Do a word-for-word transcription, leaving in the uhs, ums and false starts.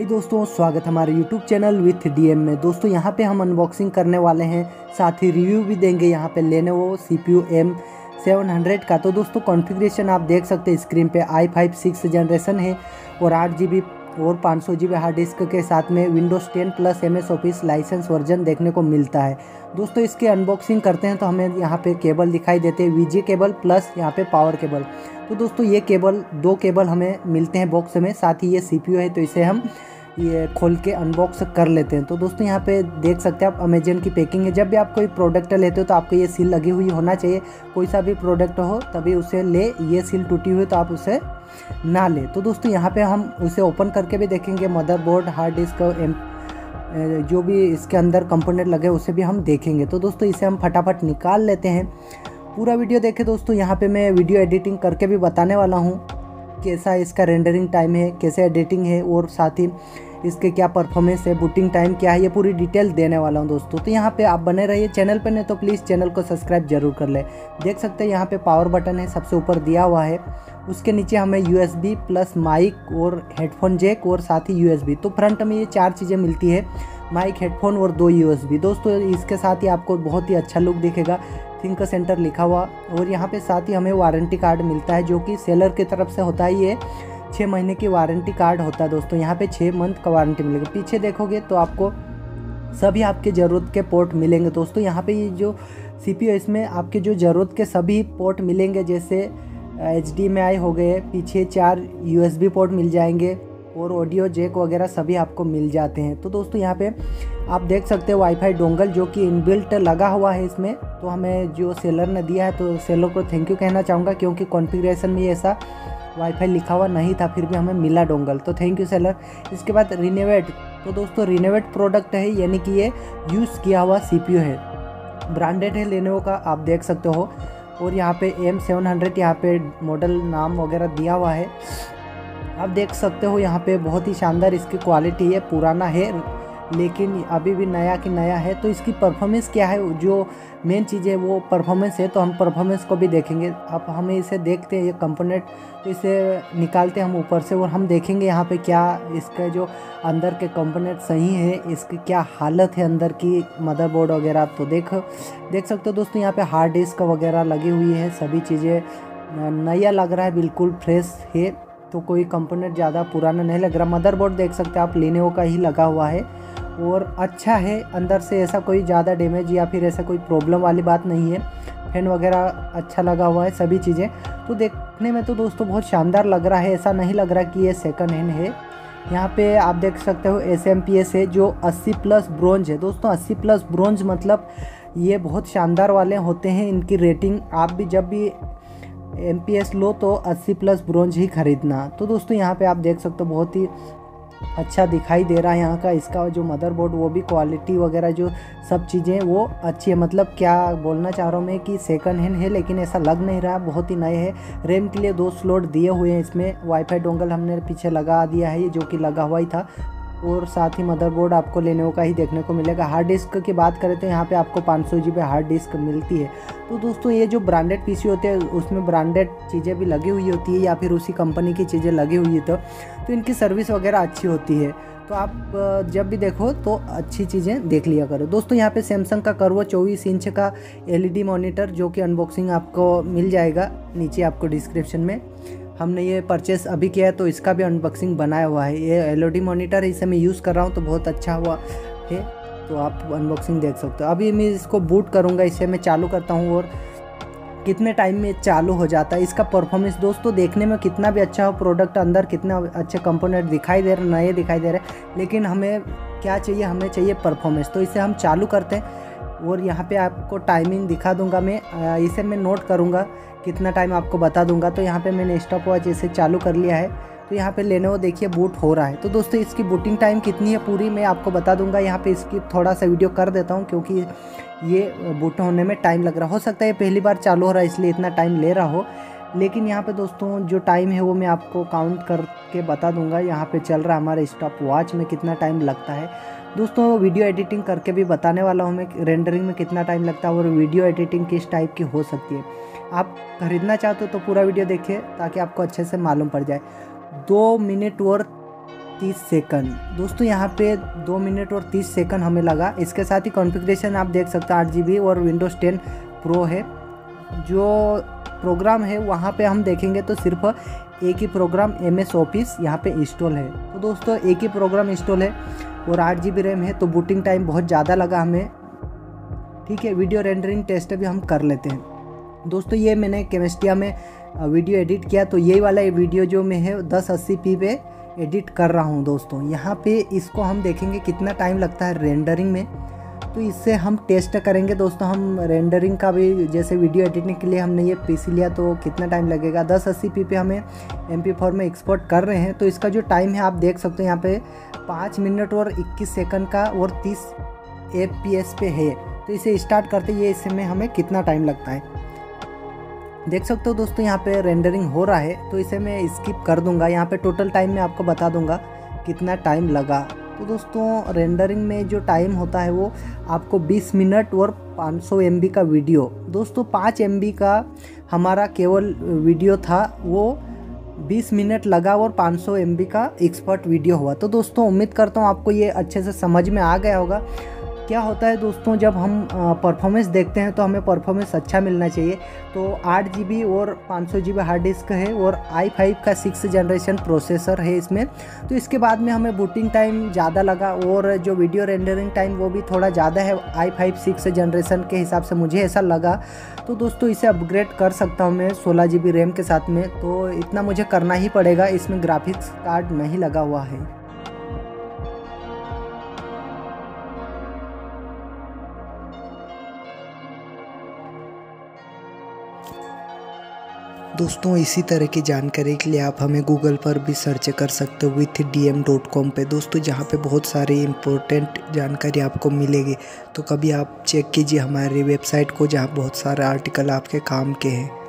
हाय दोस्तों, स्वागत हमारे यूट्यूब चैनल विथ डीएम में। दोस्तों यहाँ पे हम अनबॉक्सिंग करने वाले हैं, साथ ही रिव्यू भी देंगे यहाँ पे Lenovo CPU M seven hundred का। तो दोस्तों कॉन्फ़िगरेशन आप देख सकते हैं स्क्रीन पे, आई फाइव सिक्स जनरेशन है और आठ जी बी और पाँच सौ जी बी हार्ड डिस्क के साथ में Windows ten plus M S Office license version देखने को मिलता है। दोस्तों इसके अनबॉक्सिंग करते हैं तो हमें यहाँ पे केबल दिखाई देते हैं, वीजी केबल प्लस यहाँ पे पावर केबल। तो दोस्तों ये केबल दो केबल हमें मिलते हैं बॉक्स में, साथ ही ये सीपीयू है तो इसे हम ये खोल के अनबॉक्स कर लेते हैं। तो दोस्तों यहाँ पे देख सकते हैं आप अमेजन की पैकिंग है। जब भी आप कोई प्रोडक्ट लेते हो तो आपको ये सील लगी हुई होना चाहिए, कोई सा भी प्रोडक्ट हो तभी उसे ले। ये सील टूटी हुई तो आप उसे ना ले। तो दोस्तों यहाँ पे हम उसे ओपन करके भी देखेंगे, मदरबोर्ड, हार्ड डिस्क, एम जो भी इसके अंदर कंपोनेंट लगे उसे भी हम देखेंगे। तो दोस्तों इसे हम फटाफट निकाल लेते हैं। पूरा वीडियो देखें दोस्तों। यहाँ पे मैं वीडियो एडिटिंग करके भी बताने वाला हूँ कैसा इसका रेंडरिंग टाइम है, कैसे एडिटिंग है और साथ ही इसके क्या परफॉर्मेंस है, बूटिंग टाइम क्या है, ये पूरी डिटेल देने वाला हूँ दोस्तों। तो यहाँ पे आप बने रहिए चैनल पर, नहीं तो प्लीज़ चैनल को सब्सक्राइब जरूर कर ले। देख सकते हैं यहाँ पे पावर बटन है, सबसे ऊपर दिया हुआ है। उसके नीचे हमें यूएसबी प्लस माइक और हेडफोन जैक और साथ ही यूएसबी। तो फ्रंट में ये चार चीज़ें मिलती है, माइक, हेडफोन और दो यूएसबी। दोस्तों इसके साथ ही आपको बहुत ही अच्छा लुक दिखेगा, थिंक सेंटर लिखा हुआ। और यहाँ पे साथ ही हमें वारंटी कार्ड मिलता है जो कि सेलर की तरफ से होता है। ये छः महीने की वारंटी कार्ड होता है दोस्तों। यहाँ पे छः मंथ का वारंटी मिलेगा। पीछे देखोगे तो आपको सभी आपके ज़रूरत के पोर्ट मिलेंगे दोस्तों। यहाँ पे ये जो सीपीयू है इसमें आपके जो ज़रूरत के सभी पोर्ट मिलेंगे, जैसे एच डी एम आई हो गए, पीछे चार यूएसबी पोर्ट मिल जाएंगे और ऑडियो जैक वगैरह सभी आपको मिल जाते हैं। तो दोस्तों यहाँ पे आप देख सकते हो वाईफाई डोंगल जो कि इनबिल्ट लगा हुआ है इसमें। तो हमें जो सेलर ने दिया है तो सेलर को थैंक यू कहना चाहूँगा, क्योंकि कॉन्फ़िगरेशन में ऐसा वाईफाई लिखा हुआ नहीं था, फिर भी हमें मिला डोंगल, तो थैंक यू सेलर। इसके बाद रिनोवेट, तो दोस्तों रिनोवेट प्रोडक्ट है, यानी कि ये यूज़ किया हुआ सीपीयू है, ब्रांडेड है लेनोवो का, आप देख सकते हो। और यहाँ पे एम सेवन हंड्रेड यहाँ पे मॉडल नाम वगैरह दिया हुआ है, आप देख सकते हो। यहाँ पे बहुत ही शानदार इसकी क्वालिटी है, पुराना है लेकिन अभी भी नया की नया है। तो इसकी परफॉर्मेंस क्या है, जो मेन चीज़ है वो परफॉर्मेंस है, तो हम परफॉर्मेंस को भी देखेंगे। अब हमें इसे देखते हैं, ये कंपोनेंट, तो इसे निकालते हैं हम ऊपर से और हम देखेंगे यहाँ पे क्या इसका जो अंदर के कंपोनेंट सही है, इसकी क्या हालत है अंदर की, मदरबोर्ड वगैरह। तो देख देख सकते हो दोस्तों यहाँ पे हार्ड डिस्क वगैरह लगी हुई है, सभी चीज़ें नया लग रहा है, बिल्कुल फ्रेश है। तो कोई कंपोनेंट ज़्यादा पुराना नहीं लग रहा। मदरबोर्ड देख सकते हैं आप, लेनोवो का ही लगा हुआ है और अच्छा है अंदर से, ऐसा कोई ज़्यादा डैमेज या फिर ऐसा कोई प्रॉब्लम वाली बात नहीं है। फैन वगैरह अच्छा लगा हुआ है, सभी चीज़ें। तो देखने में तो दोस्तों बहुत शानदार लग रहा है, ऐसा नहीं लग रहा कि ये सेकंड हैंड है। यहाँ पे आप देख सकते हो एस एम पी एस है जो अस्सी प्लस ब्रोंज है दोस्तों। अस्सी प्लस ब्रोंज मतलब ये बहुत शानदार वाले होते हैं, इनकी रेटिंग। आप भी जब भी एम पी एस लो तो अस्सी प्लस ब्रोंज ही खरीदना। तो दोस्तों यहाँ पे आप देख सकते हो बहुत ही अच्छा दिखाई दे रहा है यहाँ का इसका जो मदरबोर्ड, वो भी क्वालिटी वगैरह जो सब चीज़ें वो अच्छी है। मतलब क्या बोलना चाह रहा हूँ मैं कि सेकंड हैंड है लेकिन ऐसा लग नहीं रहा, बहुत ही नए है। रैम के लिए दो स्लॉट दिए हुए हैं इसमें, वाईफाई डोंगल हमने पीछे लगा दिया है, ये जो कि लगा हुआ ही था। और साथ ही मदरबोर्ड आपको लेनोवो का ही देखने को मिलेगा। हार्ड डिस्क की बात करें तो यहाँ पे आपको पाँच सौ जी बी हार्ड डिस्क मिलती है। तो दोस्तों ये जो ब्रांडेड पीसी होते हैं उसमें ब्रांडेड चीज़ें भी लगी हुई होती है या फिर उसी कंपनी की चीज़ें लगी हुई है, तो, तो इनकी सर्विस वगैरह अच्छी होती है। तो आप जब भी देखो तो अच्छी चीज़ें देख लिया करो दोस्तों। यहाँ पे सैमसंग का कर्व चौबीस इंच का एलईडी मॉनिटर, जो कि अनबॉक्सिंग आपको मिल जाएगा नीचे आपको डिस्क्रिप्शन में। हमने ये परचेस अभी किया है तो इसका भी अनबॉक्सिंग बनाया हुआ है। ये एलईडी मॉनिटर है, इसे मैं यूज़ कर रहा हूँ तो बहुत अच्छा हुआ है, तो आप अनबॉक्सिंग देख सकते हो। अभी मैं इसको बूट करूँगा, इसे मैं चालू करता हूँ और कितने टाइम में चालू हो जाता है। इसका परफॉर्मेंस दोस्तों देखने में कितना भी अच्छा हो, प्रोडक्ट अंदर कितना अच्छे कंपोनेंट दिखाई दे रहे, नए दिखाई दे रहे, लेकिन हमें क्या चाहिए, हमें चाहिए परफॉर्मेंस। तो इसे हम चालू करते हैं और यहाँ पे आपको टाइमिंग दिखा दूंगा मैं, इसे मैं नोट करूँगा कितना टाइम आपको बता दूंगा। तो यहाँ पे मैंने स्टॉप वॉच इसे चालू कर लिया है। तो यहाँ पे लेनोवो देखिए बूट हो रहा है। तो दोस्तों इसकी बूटिंग टाइम कितनी है पूरी मैं आपको बता दूंगा। यहाँ पे इसकी थोड़ा सा वीडियो कर देता हूँ क्योंकि ये बूट होने में टाइम लग रहा हो सकता है, पहली बार चालू हो रहा है इसलिए इतना टाइम ले रहा हो। लेकिन यहाँ पे दोस्तों जो टाइम है वो मैं आपको काउंट करके बता दूंगा। यहाँ पे चल रहा है हमारे स्टॉप वॉच में कितना टाइम लगता है दोस्तों। वीडियो एडिटिंग करके भी बताने वाला हूँ मैं रेंडरिंग में कितना टाइम लगता है और वीडियो एडिटिंग किस टाइप की हो सकती है। आप खरीदना चाहते हो तो पूरा वीडियो देखिए ताकि आपको अच्छे से मालूम पड़ जाए। दो मिनट और तीस सेकंड। दोस्तों यहाँ पे दो मिनट और तीस सेकंड हमें लगा। इसके साथ ही कॉन्फ़िगरेशन आप देख सकते हैं आठ जी बी और विंडोज़ टेन प्रो है। जो प्रोग्राम है वहाँ पे हम देखेंगे तो सिर्फ एक ही प्रोग्राम एम एस ऑफिस यहाँ पे इंस्टॉल है। तो दोस्तों एक ही प्रोग्राम इंस्टॉल है और आठ जी बी रैम है, तो बूटिंग टाइम बहुत ज़्यादा लगा हमें। ठीक है, वीडियो रेंडरिंग टेस्ट भी हम कर लेते हैं। दोस्तों ये मैंने केमिस्ट्रिया में वीडियो एडिट किया, तो यही वाला वीडियो जो मैं है दस अस्सी पी पे एडिट कर रहा हूँ। दोस्तों यहाँ पे इसको हम देखेंगे कितना टाइम लगता है रेंडरिंग में, तो इससे हम टेस्ट करेंगे। दोस्तों हम रेंडरिंग का भी, जैसे वीडियो एडिटिंग के लिए हमने ये पीसी लिया तो कितना टाइम लगेगा। दस अस्सी पी पे हमें एम पी फोर में एक्सपोर्ट कर रहे हैं, तो इसका जो टाइम है आप देख सकते हैं यहाँ पे पाँच मिनट और इक्कीस सेकंड का और तीस एफ पी एस पे है। तो इसे स्टार्ट करते ये इसमें हमें कितना टाइम लगता है देख सकते हो। दोस्तों यहाँ पे रेंडरिंग हो रहा है, तो इसे मैं स्किप कर दूंगा। यहाँ पे टोटल टाइम में आपको बता दूंगा कितना टाइम लगा। तो दोस्तों रेंडरिंग में जो टाइम होता है वो आपको बीस मिनट और पाँच सौ एम बी का वीडियो। दोस्तों पाँच एम बी का हमारा केवल वीडियो था, वो बीस मिनट लगा और पाँच सौ एम बी का एक्सपर्ट वीडियो हुआ। तो दोस्तों उम्मीद करता हूँ आपको ये अच्छे से समझ में आ गया होगा। क्या होता है दोस्तों, जब हम परफॉर्मेंस देखते हैं तो हमें परफॉर्मेंस अच्छा मिलना चाहिए। तो आठ जी बी और पाँच सौ जी बी हार्ड डिस्क है और आई फाइव का सिक्स जनरेशन प्रोसेसर है इसमें। तो इसके बाद में हमें बूटिंग टाइम ज़्यादा लगा और जो वीडियो रेंडरिंग टाइम वो भी थोड़ा ज़्यादा है आई फाइव सिक्स जनरेशन के हिसाब से, मुझे ऐसा लगा। तो दोस्तों इसे अपग्रेड कर सकता हूँ मैं सोलह जी बी रैम के साथ में, तो इतना मुझे करना ही पड़ेगा। इसमें ग्राफिक्स कार्ड नहीं लगा हुआ है। दोस्तों इसी तरह की जानकारी के लिए आप हमें गूगल पर भी सर्च कर सकते हो with D M dot com पे दोस्तों, जहाँ पे बहुत सारी इम्पोर्टेंट जानकारी आपको मिलेगी। तो कभी आप चेक कीजिए हमारी वेबसाइट को, जहाँ बहुत सारे आर्टिकल आपके काम के हैं।